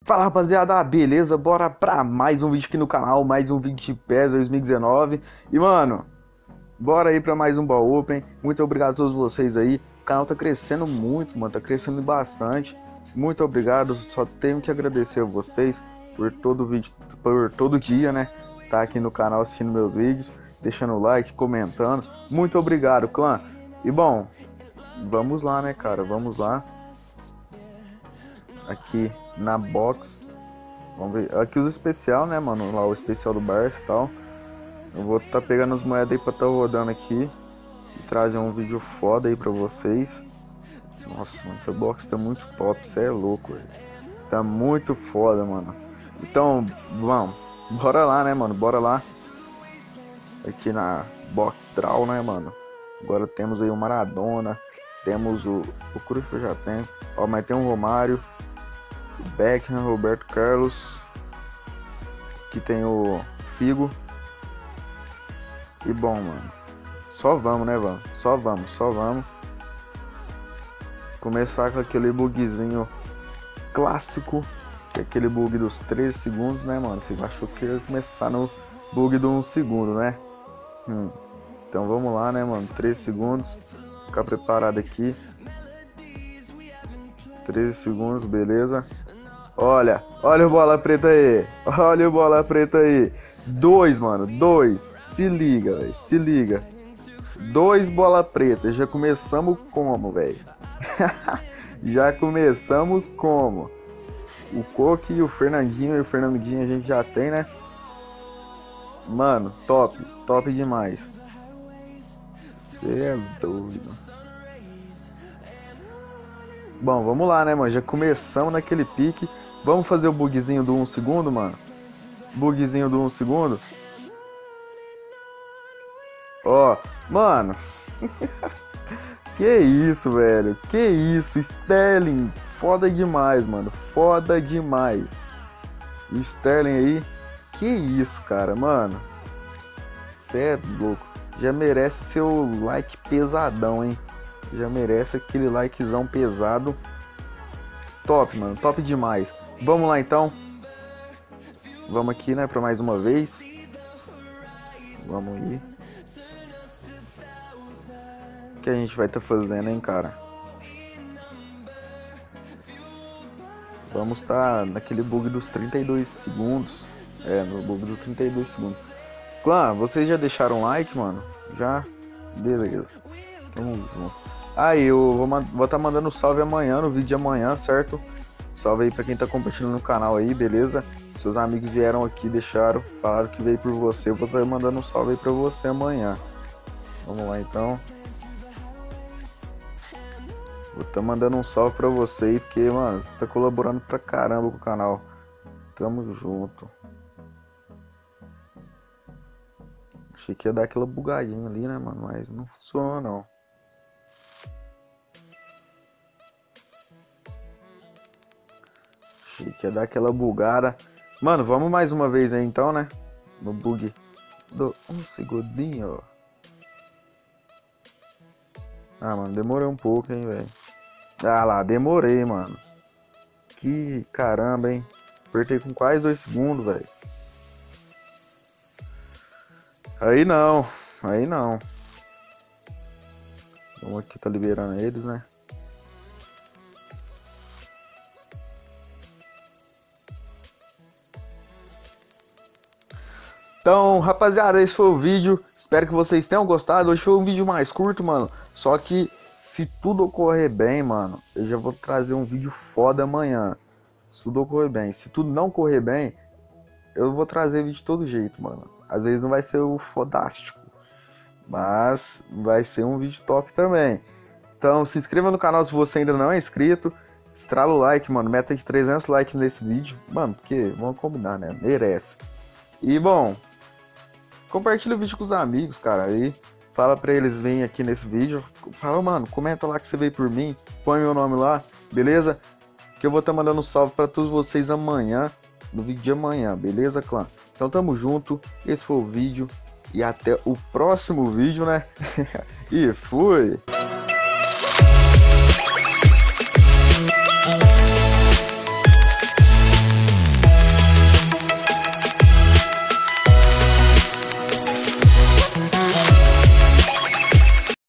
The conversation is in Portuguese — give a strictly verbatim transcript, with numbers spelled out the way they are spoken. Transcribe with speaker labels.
Speaker 1: Fala rapaziada, beleza? Bora pra mais um vídeo aqui no canal, mais um vídeo de PES dois mil e dezenove. E mano, bora aí pra mais um Ball Open. Muito obrigado a todos vocês aí. O canal tá crescendo muito, mano, tá crescendo bastante. Muito obrigado, só tenho que agradecer a vocês por todo vídeo, por todo dia, né? Tá aqui no canal assistindo meus vídeos, deixando o like, comentando. Muito obrigado, clã. E bom, vamos lá, né, cara? Vamos lá. Aqui na box, vamos ver, aqui os especial, né, mano, lá o especial do Barça e tal. Eu vou tá pegando as moedas aí pra tá rodando aqui e trazer um vídeo foda aí pra vocês. Nossa, mano, essa box tá muito top, cê é louco, velho. Tá muito foda, mano. Então, vamos, bora lá, né, mano, bora lá. Aqui na box draw, né, mano. Agora temos aí o Maradona, temos o, o Cruz que eu já tenho, ó, mas tem um Romário, Beckham, Roberto Carlos, que tem o Figo. E bom, mano, só vamos, né, vamos? Só vamos, só vamos. Começar com aquele bugzinho clássico, que é aquele bug dos treze segundos, né, mano? Você achou que ia começar no bug do um segundo, né? Hum. Então vamos lá, né, mano? treze segundos. Ficar preparado aqui. treze segundos, beleza. Olha, olha o bola preta aí. Olha o bola preta aí. Dois, mano, dois. Se liga, velho, se liga. Dois bola preta. Já começamos como, velho? Já começamos como? O Coque e o Fernandinho e o Fernandinho a gente já tem, né? Mano, top, top demais. Cê é doido. Bom, vamos lá, né, mano? Já começamos naquele pique. Vamos fazer o bugzinho do um segundo, mano? Bugzinho do um segundo. Ó, mano. Que isso, velho. Que isso. Sterling. Foda demais, mano. Foda demais. O Sterling aí. Que isso, cara, mano. Cê é louco. Já merece seu like pesadão, hein? Já merece aquele likezão pesado. Top, mano. Top demais. Vamos lá, então. Vamos aqui, né, pra mais uma vez. Vamos ir. O que a gente vai estar tá fazendo, hein, cara? Vamos estar tá naquele bug dos trinta e dois segundos. É, no bug dos trinta e dois segundos. Clã, vocês já deixaram like, mano? Já? Beleza. Vamos junto. Aí, eu vou estar tá mandando salve amanhã, no vídeo de amanhã, certo? Salve aí pra quem tá compartilhando no canal aí, beleza? Seus amigos vieram aqui, deixaram, falaram que veio por você. Eu vou estar tá mandando um salve aí pra você amanhã. Vamos lá, então. Vou estar tá mandando um salve pra você aí, porque, mano, você tá colaborando pra caramba com o canal. Tamo junto. Achei que ia dar aquela bugadinha ali, né, mano? Mas não funciona, não. Achei que ia dar aquela bugada. Mano, vamos mais uma vez aí, então, né? No bug do um segundinho. Ah, mano, demorei um pouco, hein, velho. Ah lá, demorei, mano. Que caramba, hein. Apertei com quase dois segundos, velho. Aí não, aí não. Vamos aqui, tá liberando eles, né? Então, rapaziada, esse foi o vídeo. Espero que vocês tenham gostado. Hoje foi um vídeo mais curto, mano. Só que, se tudo ocorrer bem, mano, eu já vou trazer um vídeo foda amanhã. Se tudo ocorrer bem. Se tudo não correr bem, eu vou trazer vídeo de todo jeito, mano. Às vezes não vai ser o fodástico, mas vai ser um vídeo top também. Então, se inscreva no canal se você ainda não é inscrito. Estrala o like, mano. Meta de trezentos likes nesse vídeo. Mano, porque, vamos combinar, né? Merece. E, bom, compartilha o vídeo com os amigos, cara. Aí fala pra eles virem aqui nesse vídeo. Fala, mano, comenta lá que você veio por mim. Põe meu nome lá, beleza? Que eu vou estar tá mandando um salve pra todos vocês amanhã, no vídeo de amanhã, beleza, clã? Então tamo junto. Esse foi o vídeo. E até o próximo vídeo, né? E fui!